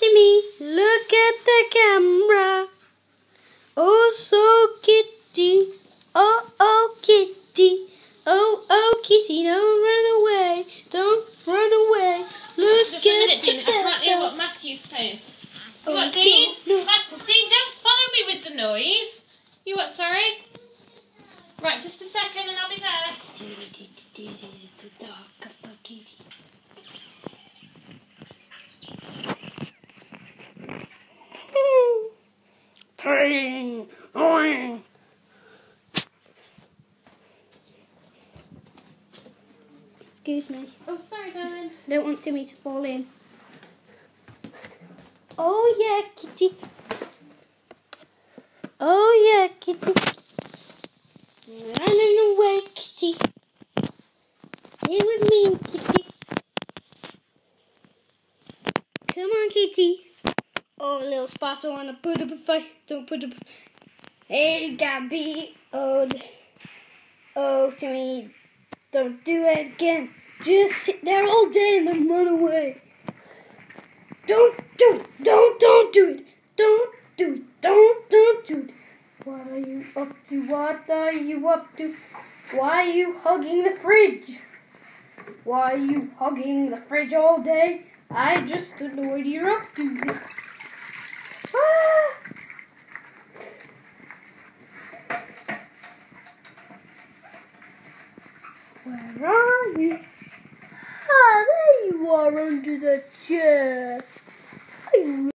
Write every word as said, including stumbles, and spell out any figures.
Timmy, look at the camera. Oh, so kitty. Oh, oh, kitty. Oh, oh, kitty, don't run away. Don't run away. Look Just a at minute, Dean. I the can't hear camera. what Matthew's saying. Oh, You what, Dean? no, no. Matt, Dean, don't follow me with the noise. You what, sorry? Right, just a second and I'll be there. Ping, oing. Excuse me. Oh, sorry, darling. I don't want Timmy to fall in. Oh yeah, kitty. Oh yeah, kitty. Running away, kitty. Stay with me, kitty. Come on, kitty. Oh, little spots on a put up a fight. Don't put up. Hey, Gabby. Oh, oh, Timmy. Don't do it again. Just sit there all day and then run away. Don't do it. Don't, don't do it. Don't do it. Don't, don't do it. What are you up to? What are you up to? Why are you hugging the fridge? Why are you hugging the fridge all day? I just don't know what you're up to. Ah! Where are you? Ah, there you are under the chair.